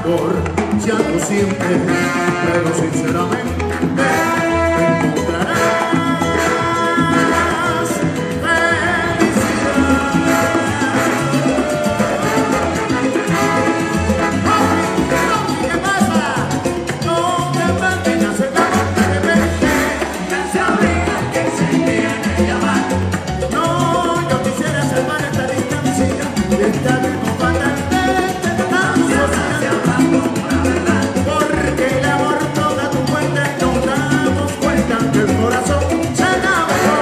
amor, ya no siempre, pero sinceramente encontrarás felicidad. ¿Qué pasa? No te mantengas en la boca de repente, que se abriga, que se viene a llamar. No, yo quisiera salvar esta distancia y estar en un fatal. Porque el amor toda tu cuenta y nos damos cuenta que el corazón se enamoró.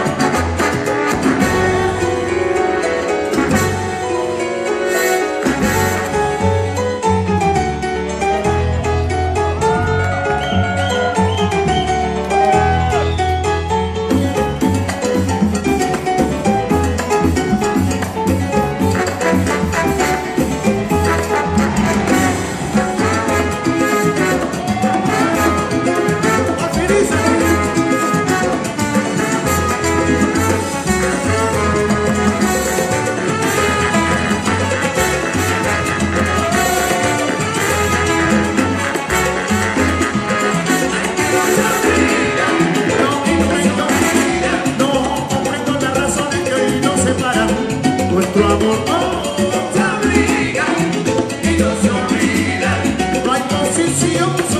Nuestro amor no se abriga y no se olvida. No hay posición.